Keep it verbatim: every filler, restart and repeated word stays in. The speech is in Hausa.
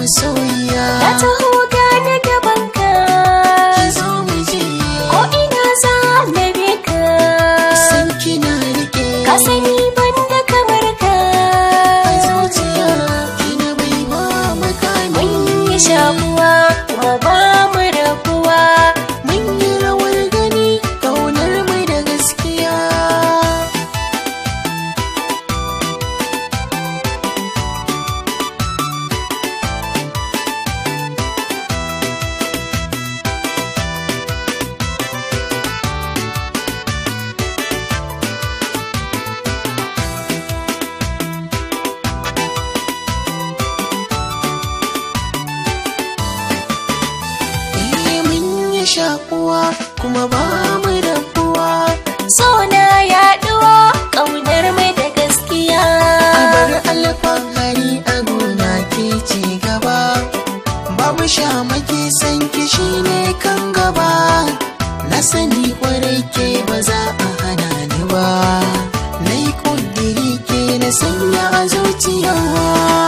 masoyiya. Na taho gane gabanka, Ki zo mu je. ko ina za na bi ka. San kina rike. Ka sani banda kamar ka. A zuciya kina bai ba makami. Mun yi shakuwa kuma ba mu rabuwa. Mun yi rawar gani kaunar mu da gaskiya. Eh mun yi shakuwa kuma ba mu rabuwa. So na yaɗuwa ƙaunar mai da gaskiya. Abar alfahari a gona ke ci gaba. Babu shamaki san kishi ne kan gaba. Na sani kwarai ke ba za a hana ni ba. Na yi ƙudiri ke na sanya a zuciya.